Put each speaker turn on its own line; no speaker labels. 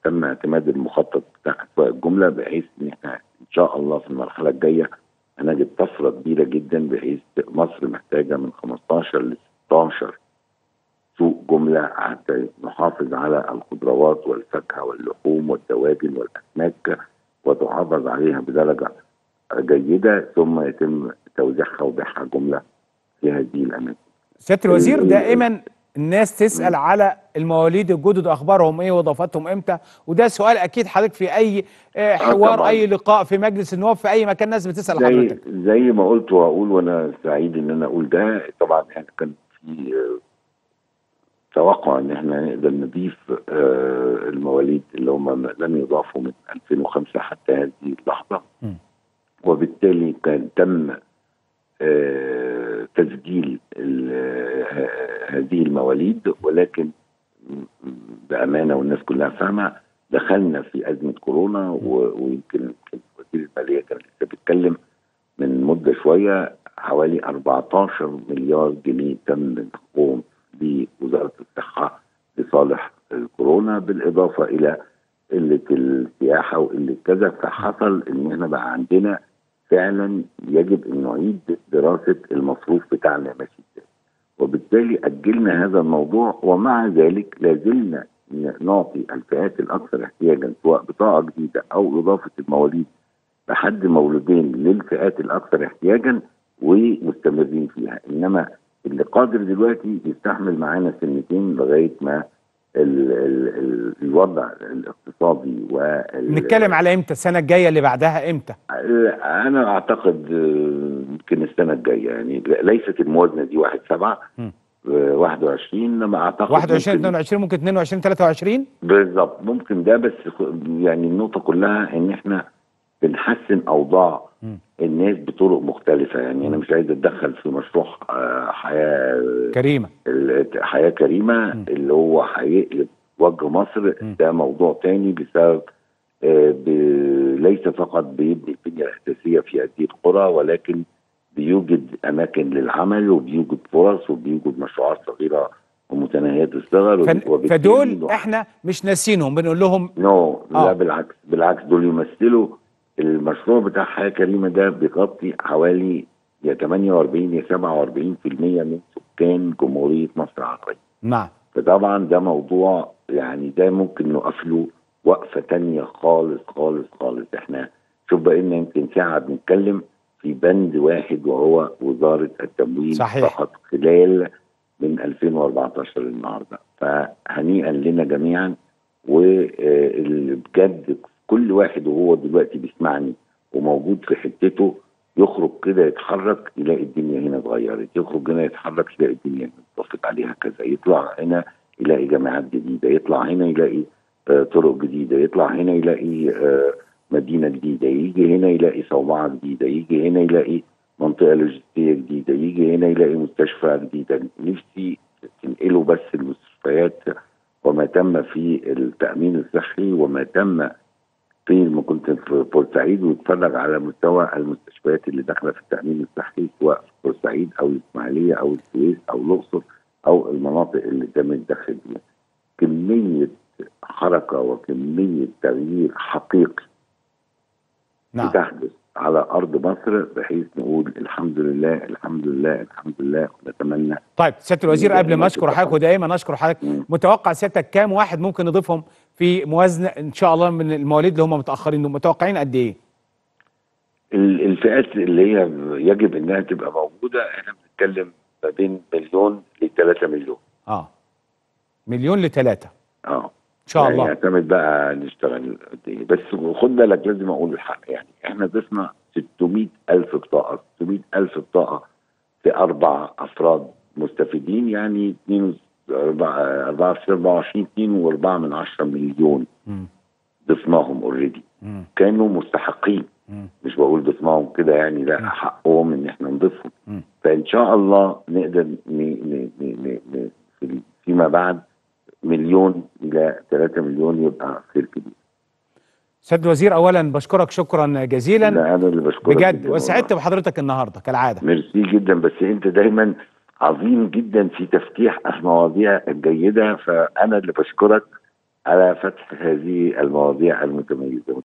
تم اعتماد المخطط بتاع اسواق الجمله، بحيث ان احنا ان شاء الله في المرحله الجايه هنجد طفره كبيره جدا، بحيث مصر محتاجه من 15 ل 16 سوق جمله حتى نحافظ على الخضروات والفاكهه واللحوم والدواجن والاسماك، وتحافظ عليها بدرجه جيده، ثم يتم توزيعها وبيعها جمله في هذه الاماكن.
سياده الوزير، دائما الناس تسال على المواليد الجدد، اخبارهم ايه واضافاتهم امتى؟ وده سؤال اكيد حضرتك في اي حوار، اي لقاء في مجلس النواب في اي مكان ناس بتسال حضرتك.
زي ما قلت وهقول، وانا سعيد ان انا اقول ده. طبعا احنا كان في توقع ان احنا نقدر نضيف المواليد اللي هم لم يضافوا من 2005 حتى هذه اللحظه، وبالتالي كان تم تسجيل هذه المواليد، ولكن بامانه والناس كلها فاهمه دخلنا في ازمه كورونا، ويمكن وزير الماليه كان لسه بيتكلم من مده شويه، حوالي 14 مليار جنيه تم انفاقهم بوزاره الصحه لصالح الكورونا، بالاضافه الى قله السياحه وقله كذا. فحصل ان احنا بقى عندنا فعلا يجب ان نعيد دراسه المصروف بتاعنا ماشي ازاي، وبالتالي اجلنا هذا الموضوع. ومع ذلك لازلنا نعطي الفئات الاكثر احتياجا، سواء بطاقه جديده او اضافه المواليد لحد مولودين للفئات الاكثر احتياجا، ومستمرين فيها. انما اللي قادر دلوقتي يستحمل معانا سنتين لغايه ما الوضع الاقتصادي
نتكلم على امتى؟ السنه الجايه اللي بعدها امتى؟
انا اعتقد يمكن السنه الجايه، يعني ليست الموازنه دي 1/7 21، انما اعتقد
21 22 ممكن 22 23
بالظبط، ممكن ده. بس يعني النقطه كلها ان احنا بنحسن اوضاع الناس بطرق مختلفه. يعني انا مش عايز اتدخل في مشروع حياه
كريمه،
حياه كريمه اللي هو هيقلب وجه مصر. ده موضوع تاني بسبب ليس فقط بيبني البنيه الاساسيه في هذه القرى، ولكن بيوجد اماكن للعمل، وبيوجد فرص، وبيوجد مشروعات صغيره ومتناهيه الصغر.
فدول احنا مش ناسينهم، بنقول لهم
لا بالعكس دول يمثلوا المشروع بتاع حياه كريمه. ده بيغطي حوالي يا 48 يا 47% من سكان جمهوريه مصر العربيه.
نعم.
فطبعا ده موضوع يعني ده ممكن نقف له وقفه تانيه خالص خالص خالص. احنا شوف بقينا يمكن ساعه بنتكلم في بند واحد، وهو وزاره التموين.
صحيح.
فقط خلال من 2014 للنهارده. فهنيئا لنا جميعا. وبجد كل واحد وهو دلوقتي بيسمعني وموجود في حتته يخرج كده يتحرك يلاقي الدنيا هنا اتغيرت، يخرج هنا يتحرك يلاقي الدنيا اتضافت عليها كذا، يطلع هنا يلاقي جامعات جديده، يطلع هنا يلاقي طرق جديده، يطلع هنا يلاقي مدينه جديده، يجي هنا يلاقي صومعه جديده، يجي هنا يلاقي منطقه لوجستيه جديده، يجي هنا يلاقي مستشفى جديده. نفسي تنقلوا بس المستشفيات وما تم في التامين الصحي وما تم في ما كنت في بورسعيد، واتفرج على مستوى المستشفيات اللي داخله في التامين الصحي، سواء في بورسعيد او الاسماعيليه او السويس او الاقصر او المناطق اللي تم الدخل فيها. كميه حركه وكميه تغيير حقيقي بتحدث على ارض مصر، بحيث نقول الحمد لله الحمد لله الحمد لله، ونتمنى.
طيب سياده الوزير، قبل ما اشكر حضرتك ودائما اشكر حضرتك، متوقع سيادتك كام واحد ممكن نضيفهم في موازنه ان شاء الله من المواليد اللي هم متاخرين دول؟ متوقعين قد ايه؟
الفئات اللي هي يجب انها تبقى موجوده، احنا بنتكلم ما بين مليون ل 3 مليون.
مليون ل 3 ان شاء
يعني
الله.
يعتمد بقى نشتغل قد ايه. بس خد بالك لازم اقول الحق، يعني احنا ضفنا 600,000 بطاقه، 600,000 بطاقه في 4 افراد مستفيدين، يعني 2.24 مليون ضفناهم اوريدي، كانوا مستحقين. مش بقول ضفناهم كده يعني، لا، حقهم ان احنا نضيفهم. فان شاء الله نقدر فيما بعد مليون الى 3 مليون، يبقى خير كبير.
سيد الوزير، اولا بشكرك شكرا جزيلا.
لا، انا اللي بشكرك
بجد، وسعدت بحضرتك النهارده كالعاده.
ميرسي جدا. بس انت دايما عظيم جدا في تفتيح المواضيع الجيده، فانا اللي بشكرك على فتح هذه المواضيع المتميزة.